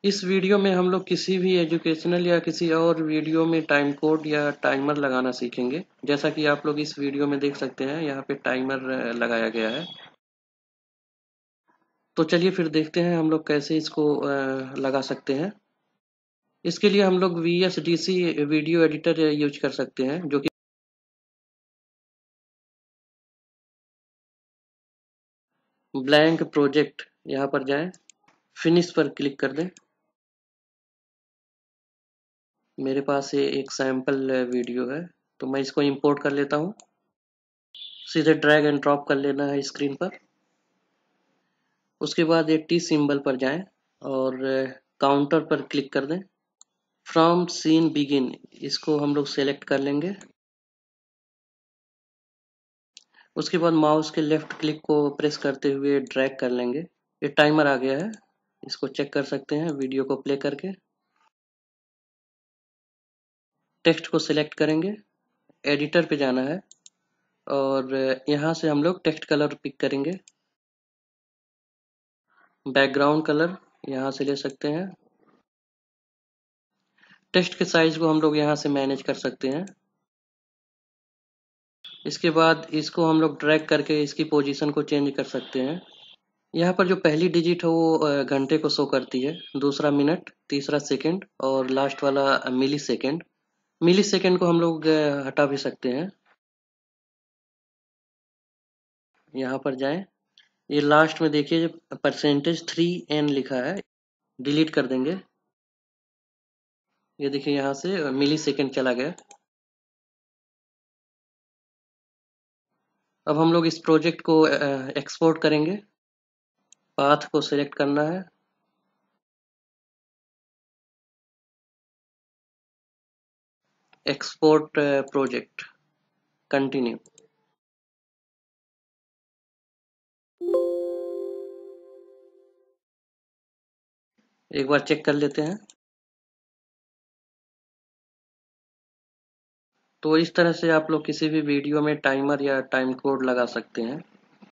इस वीडियो में हम लोग किसी भी एजुकेशनल या किसी और वीडियो में टाइम कोड या टाइमर लगाना सीखेंगे। जैसा कि आप लोग इस वीडियो में देख सकते हैं, यहाँ पे टाइमर लगाया गया है। तो चलिए फिर देखते हैं हम लोग कैसे इसको लगा सकते हैं। इसके लिए हम लोग VSDC वीडियो एडिटर यूज कर सकते हैं, जो कि ब्लैंक प्रोजेक्ट। यहाँ पर जाएं, फिनिश पर क्लिक कर दें। मेरे पास ये एक सैंपल वीडियो है, तो मैं इसको इंपोर्ट कर लेता हूँ। सीधे ड्रैग एंड ड्रॉप कर लेना है स्क्रीन पर। उसके बाद ये टी सिंबल पर जाएं और काउंटर पर क्लिक कर दें। फ्रॉम सीन बिगिन, इसको हम लोग सेलेक्ट कर लेंगे। उसके बाद माउस के लेफ्ट क्लिक को प्रेस करते हुए ड्रैग कर लेंगे। ये टाइमर आ गया है, इसको चेक कर सकते हैं वीडियो को प्ले करके। टेक्स्ट को सिलेक्ट करेंगे, एडिटर पे जाना है और यहाँ से हम लोग टेक्स्ट कलर पिक करेंगे। बैकग्राउंड कलर यहाँ से ले सकते हैं। टेक्स्ट के साइज को हम लोग यहाँ से मैनेज कर सकते हैं। इसके बाद इसको हम लोग ड्रैग करके इसकी पोजीशन को चेंज कर सकते हैं। यहाँ पर जो पहली डिजिट है वो घंटे को शो करती है, दूसरा मिनट, तीसरा सेकंड और लास्ट वाला मिली सेकंड। मिली सेकंड को हम लोग हटा भी सकते हैं। यहाँ पर जाएं, ये लास्ट में देखिए %3n लिखा है, डिलीट कर देंगे। ये देखिए यहाँ से मिली सेकंड चला गया। अब हम लोग इस प्रोजेक्ट को एक्सपोर्ट करेंगे। पाथ को सिलेक्ट करना है, एक्सपोर्ट प्रोजेक्ट, कंटिन्यू। एक बार चेक कर लेते हैं। तो इस तरह से आप लोग किसी भी वीडियो में टाइमर या टाइम कोड लगा सकते हैं।